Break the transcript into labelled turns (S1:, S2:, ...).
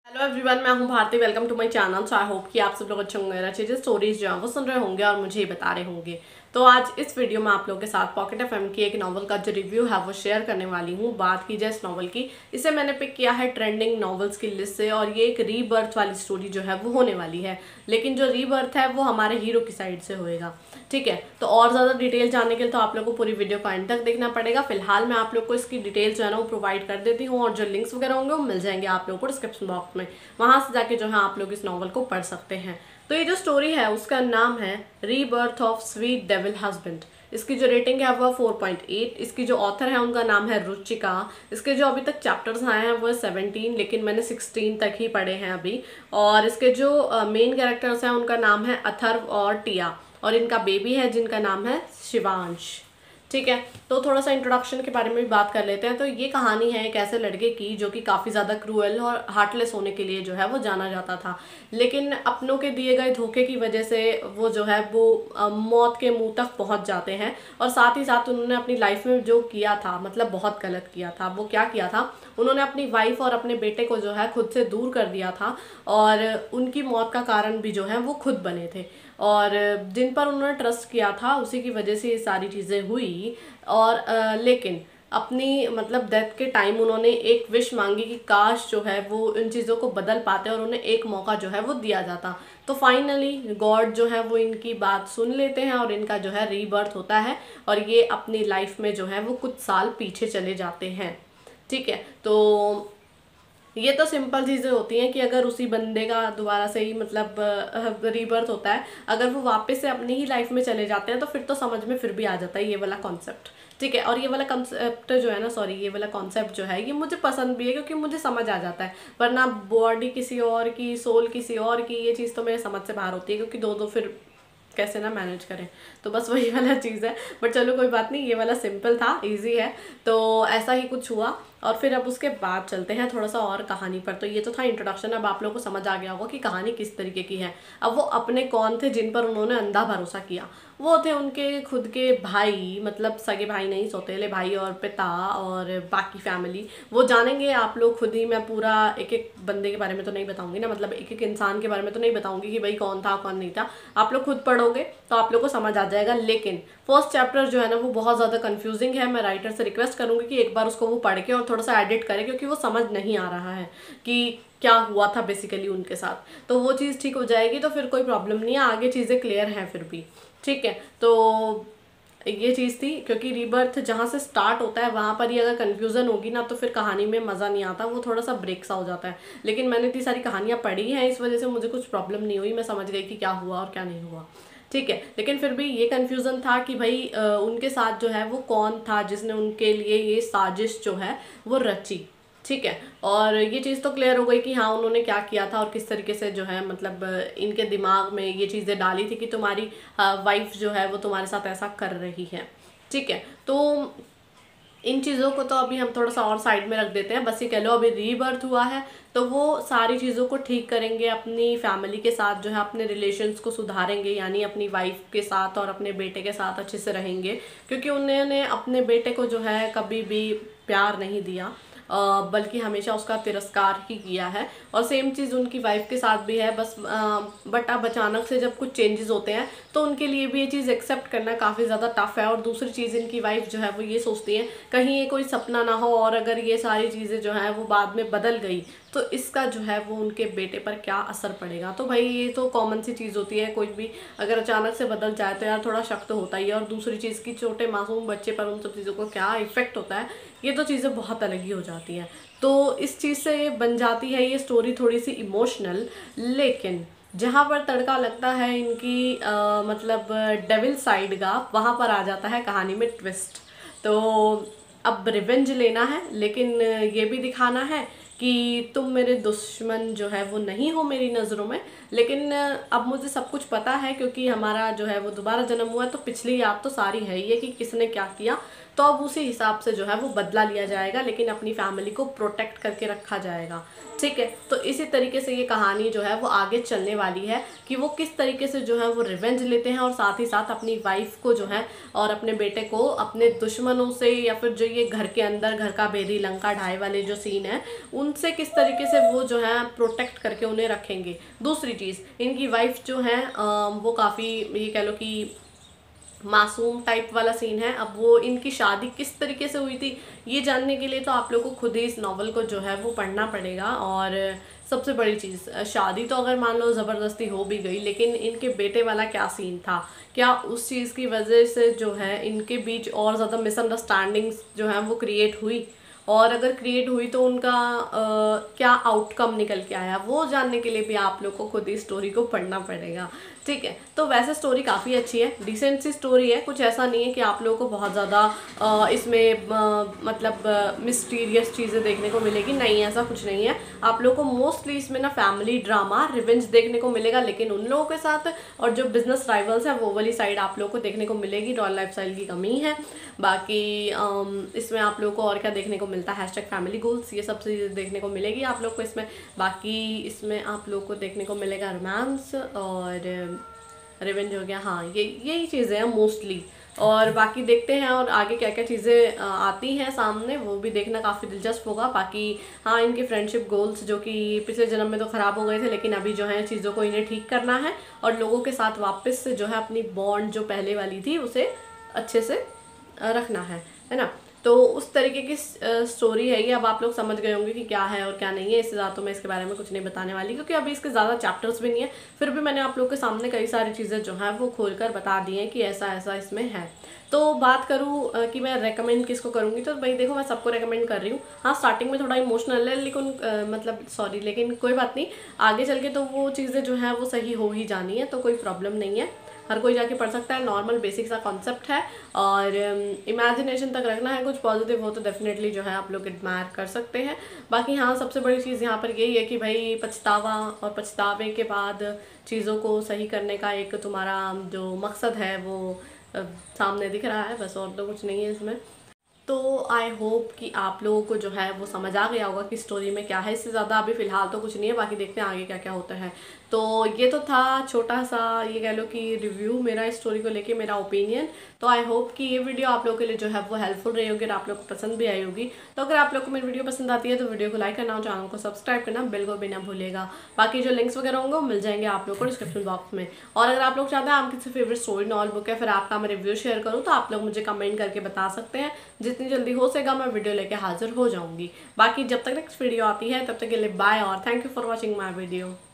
S1: Hello everyone, मैं हूं Bharti. Welcome to my channel. So I hope कि आप सब लोग अच्छे होंगे, अच्छे अच्छे स्टोरीज जो हैं वो सुन रहे होंगे और मुझे ही बता रहे होंगे। तो आज इस वीडियो में आप लोगों के साथ पॉकेट एफएम की एक नॉवल का जो रिव्यू है वो शेयर करने वाली हूँ। बात की जाए इस नॉवल की, इसे मैंने पिक किया है ट्रेंडिंग नॉवेल्स की लिस्ट से और ये एक रीबर्थ वाली स्टोरी जो है वो होने वाली है। लेकिन जो रीबर्थ है वो हमारे हीरो की साइड से होएगा। ठीक है, तो और ज़्यादा डिटेल जानने के लिए तो आप लोग को पूरी वीडियो को एंड तक देखना पड़ेगा। फिलहाल मैं आप लोग को इसकी डिटेल्स जो है ना वो प्रोवाइड कर देती हूँ और जो लिंक्स वगैरह होंगे वो मिल जाएंगे आप लोगों को डिस्क्रिप्शन बॉक्स में। वहां से जाके जो है आप लोग इस नॉवल को पढ़ सकते हैं। तो ये जो स्टोरी है उसका नाम है rebirth of sweet devil husband. इसकी जो रेटिंग है वो 4.8। इसकी जो ऑथर है उनका नाम है रुचिका। इसके जो अभी तक चैप्टर्स आए हैं वो 17, लेकिन मैंने 16 तक ही पढ़े हैं अभी। और इसके जो मेन कैरेक्टर्स हैं उनका नाम है अथर्व और टिया, और इनका बेबी है जिनका नाम है शिवांश। ठीक है, तो थोड़ा सा इंट्रोडक्शन के बारे में भी बात कर लेते हैं। तो ये कहानी है एक ऐसे लड़के की जो कि काफ़ी ज़्यादा क्रूअल और हार्टलेस होने के लिए जो है वो जाना जाता था, लेकिन अपनों के दिए गए धोखे की वजह से वो जो है वो मौत के मुंह तक पहुंच जाते हैं। और साथ ही साथ उन्होंने अपनी लाइफ में जो किया था, मतलब बहुत गलत किया था। वो क्या किया था, उन्होंने अपनी वाइफ और अपने बेटे को जो है खुद से दूर कर दिया था और उनकी मौत का कारण भी जो है वो खुद बने थे। और जिन पर उन्होंने ट्रस्ट किया था उसी की वजह से ये सारी चीज़ें हुई। और लेकिन अपनी मतलब डेथ के टाइम उन्होंने एक विश मांगी कि काश जो है वो इन चीज़ों को बदल पाते और उन्हें एक मौका जो है वो दिया जाता। तो फाइनली गॉड जो है वो इनकी बात सुन लेते हैं और इनका जो है रीबर्थ होता है और ये अपनी लाइफ में जो है वो कुछ साल पीछे चले जाते हैं। ठीक है, तो ये तो सिंपल चीज़ें होती हैं कि अगर उसी बंदे का दोबारा से ही मतलब रीबर्थ होता है, अगर वो वापस से अपनी ही लाइफ में चले जाते हैं तो फिर तो समझ में फिर भी आ जाता है ये वाला कॉन्सेप्ट। ठीक है, और ये वाला कॉन्सेप्ट जो है ना, सॉरी, ये वाला कॉन्सेप्ट जो है ये मुझे पसंद भी है क्योंकि मुझे समझ आ जाता है। वरना बॉडी किसी और की, सोल किसी और की, ये चीज़ तो मेरे समझ से बाहर होती है क्योंकि दो दो फिर कैसे ना मैनेज करें। तो बस वही वाला चीज़ है। बट चलो कोई बात नहीं, ये वाला सिंपल था, इजी है। तो ऐसा ही कुछ हुआ और फिर अब उसके बाद चलते हैं थोड़ा सा और कहानी पर। तो ये तो था इंट्रोडक्शन। अब आप लोगों को समझ आ गया होगा कि कहानी किस तरीके की है। अब वो अपने कौन थे जिन पर उन्होंने अंधा भरोसा किया। वो थे उनके खुद के भाई, मतलब सगे भाई नहीं, सौतेले भाई और पिता और बाकी फैमिली। वो जानेंगे आप लोग खुद ही। मैं पूरा एक एक बंदे के बारे में तो नहीं बताऊंगी ना, मतलब एक एक इंसान के बारे में तो नहीं बताऊंगी कि भाई कौन था कौन नहीं था। आप लोग खुद पढ़ोगे तो आप लोग को समझ आ जाएगा। लेकिन फर्स्ट चैप्टर जो है ना वो बहुत ज़्यादा कंफ्यूजिंग है। मैं राइटर से रिक्वेस्ट करूंगी कि एक बार उसको वो पढ़ के और थोड़ा सा एडिट करें क्योंकि वो समझ नहीं आ रहा है कि क्या हुआ था बेसिकली उनके साथ। तो वो चीज़ ठीक हो जाएगी तो फिर कोई प्रॉब्लम नहीं है, आगे चीज़ें क्लियर हैं फिर भी। ठीक है, तो ये चीज़ थी क्योंकि रीबर्थ जहाँ से स्टार्ट होता है वहाँ पर ही अगर कन्फ्यूज़न होगी ना तो फिर कहानी में मज़ा नहीं आता, वो थोड़ा सा ब्रेक सा हो जाता है। लेकिन मैंने इतनी सारी कहानियाँ पढ़ी हैं, इस वजह से मुझे कुछ प्रॉब्लम नहीं हुई। मैं समझ गई कि क्या हुआ और क्या नहीं हुआ। ठीक है, लेकिन फिर भी ये कन्फ्यूज़न था कि भाई उनके साथ जो है वो कौन था जिसने उनके लिए ये साजिश जो है वो रची। ठीक है, और ये चीज़ तो क्लियर हो गई कि हाँ उन्होंने क्या किया था और किस तरीके से जो है मतलब इनके दिमाग में ये चीज़ें डाली थी कि तुम्हारी वाइफ जो है वो तुम्हारे साथ ऐसा कर रही है। ठीक है, तो इन चीज़ों को तो अभी हम थोड़ा सा और साइड में रख देते हैं। बस ये कह लो अभी रीबर्थ हुआ है तो वो सारी चीज़ों को ठीक करेंगे, अपनी फैमिली के साथ जो है अपने रिलेशंस को सुधारेंगे, यानी अपनी वाइफ के साथ और अपने बेटे के साथ अच्छे से रहेंगे। क्योंकि उन्होंने अपने बेटे को जो है कभी भी प्यार नहीं दिया, बल्कि हमेशा उसका तिरस्कार ही किया है। और सेम चीज़ उनकी वाइफ के साथ भी है। बस बट अब अचानक से जब कुछ चेंजेस होते हैं तो उनके लिए भी ये चीज़ एक्सेप्ट करना काफ़ी ज़्यादा टफ है। और दूसरी चीज़ इनकी वाइफ जो है वो ये सोचती है कहीं ये कोई सपना ना हो, और अगर ये सारी चीज़ें जो हैं वो बाद में बदल गई तो इसका जो है वो उनके बेटे पर क्या असर पड़ेगा। तो भाई ये तो कॉमन सी चीज़ होती है, कोई भी अगर अचानक से बदल जाए तो यार थोड़ा शक तो होता ही है। और दूसरी चीज़ की छोटे मासूम बच्चे पर उन सब चीज़ों को क्या इफेक्ट होता है, ये तो चीज़ें बहुत अलग ही हो जाती हैं। तो इस चीज़ से बन जाती है ये स्टोरी थोड़ी सी इमोशनल। लेकिन जहाँ पर तड़का लगता है इनकी मतलब डेविल साइड का, वहाँ पर आ जाता है कहानी में ट्विस्ट। तो अब रिवेंज लेना है, लेकिन ये भी दिखाना है कि तुम मेरे दुश्मन जो है वो नहीं हो मेरी नज़रों में। लेकिन अब मुझे सब कुछ पता है क्योंकि हमारा जो है वो दोबारा जन्म हुआ है, तो पिछली याद तो सारी है ही है कि किसने क्या किया। तो अब उसी हिसाब से जो है वो बदला लिया जाएगा, लेकिन अपनी फैमिली को प्रोटेक्ट करके रखा जाएगा। ठीक है, तो इसी तरीके से ये कहानी जो है वो आगे चलने वाली है कि वो किस तरीके से जो है वो रिवेंज लेते हैं और साथ ही साथ अपनी वाइफ को जो है और अपने बेटे को अपने दुश्मनों से, या फिर जो ये घर के अंदर घर का भेदी लंका ढाई वाले जो सीन है उनसे किस तरीके से वो जो है प्रोटेक्ट करके उन्हें रखेंगे। दूसरी चीज़, इनकी वाइफ जो है वो काफ़ी, ये कह लो कि मासूम टाइप वाला सीन है। अब वो इनकी शादी किस तरीके से हुई थी ये जानने के लिए तो आप लोग को खुद ही इस नॉवल को जो है वो पढ़ना पड़ेगा। और सबसे बड़ी चीज़, शादी तो अगर मान लो ज़बरदस्ती हो भी गई, लेकिन इनके बेटे वाला क्या सीन था, क्या उस चीज़ की वजह से जो है इनके बीच और ज़्यादा मिसअंडरस्टैंडिंग्स जो है वो क्रिएट हुई, और अगर क्रिएट हुई तो उनका क्या आउटकम निकल के आया, वो जानने के लिए भी आप लोग को खुद ही स्टोरी को पढ़ना पड़ेगा। ठीक है, तो वैसे स्टोरी काफ़ी अच्छी है, डिसेंट सी स्टोरी है। कुछ ऐसा नहीं है कि आप लोगों को बहुत ज़्यादा इसमें मतलब मिस्टीरियस चीज़ें देखने को मिलेगी, नहीं, ऐसा कुछ नहीं है। आप लोगों को मोस्टली इसमें ना फैमिली ड्रामा, रिवेंज देखने को मिलेगा, लेकिन उन लोगों के साथ, और जो बिजनेस राइवल्स हैं वो वाली साइड आप लोगों को देखने को मिलेगी। रॉयल लाइफस्टाइल की कमी है। बाकी इसमें आप लोगों को और क्या देखने को मिलता है, #फैमिली गोल्स, ये सब चीज़ें देखने को मिलेगी आप लोग को इसमें। बाकी इसमें आप लोग को देखने को मिलेगा रोमांस और रिवेंज हो गया, हाँ, यही चीज़ें हैं मोस्टली। और बाकी देखते हैं और आगे क्या क्या चीज़ें आती हैं सामने, वो भी देखना काफ़ी दिलचस्प होगा। बाकी हाँ, इनके फ्रेंडशिप गोल्स जो कि पिछले जन्म में तो ख़राब हो गए थे, लेकिन अभी जो है चीज़ों को इन्हें ठीक करना है और लोगों के साथ वापस से जो है अपनी बॉन्ड जो पहले वाली थी उसे अच्छे से रखना है ना। तो उस तरीके की स्टोरी है ये। अब आप लोग समझ गए होंगे कि क्या है और क्या नहीं है। इससे ज़्यादा तो मैं इसके बारे में कुछ नहीं बताने वाली, क्योंकि अभी इसके ज़्यादा चैप्टर्स भी नहीं है। फिर भी मैंने आप लोग के सामने कई सारी चीज़ें जो हैं वो खोलकर बता दी हैं कि ऐसा ऐसा इसमें है। तो बात करूँ कि मैं रेकमेंड किसको करूँगी, तो भाई देखो, मैं सबको रेकमेंड कर रही हूँ। हाँ, स्टार्टिंग में थोड़ा इमोशनल है, लेकिन मतलब सॉरी, लेकिन कोई बात नहीं, आगे चल के तो वो चीज़ें जो हैं वो सही हो ही जानी है, तो कोई प्रॉब्लम नहीं है, हर कोई जाके पढ़ सकता है। नॉर्मल बेसिक सा कॉन्सेप्ट है और इमेजिनेशन तक रखना है, कुछ पॉजिटिव हो तो डेफिनेटली जो है आप लोग एडमायर कर सकते हैं। बाकी हाँ, सबसे बड़ी चीज़ यहाँ पर यही है कि भाई पछतावा, और पछतावे के बाद चीज़ों को सही करने का एक तुम्हारा जो मकसद है वो सामने दिख रहा है, बस, और तो कुछ नहीं है इसमें। तो आई होप कि आप लोगों को जो है वो समझ आ गया होगा कि स्टोरी में क्या है। इससे ज़्यादा अभी फ़िलहाल तो कुछ नहीं है, बाकी देखते हैं आगे क्या क्या होता है। तो ये तो था छोटा सा, ये कह लो कि रिव्यू मेरा इस स्टोरी को लेके, मेरा ओपिनियन। तो आई होप कि ये वीडियो आप लोगों के लिए जो है वो हेल्पफुल रही होगी और आप लोग को पसंद भी आई होगी। तो अगर आप लोग को मेरी वीडियो पसंद आती है तो वीडियो को लाइक करना और चैनल को सब्सक्राइब करना बिल्कुल भी ना भूलिएगा। बाकी जो लिंक्स वगैरह होंगे वो मिल जाएंगे आप लोग को डिस्क्रिप्शन बॉक्स में। और अगर आप लोग चाहते हैं आप किसी फेवरेट स्टोरी नॉवल बुक है फिर आपका मैं रिव्यू शेयर करूँ, तो आप लोग मुझे कमेंट करके बता सकते हैं। जितनी जल्दी हो सकेगा मैं वीडियो लेके हाजिर हो जाऊंगी। बाकी जब तक नेक्स्ट वीडियो आती है तब तक के लिए बाय और thank you for watching my video.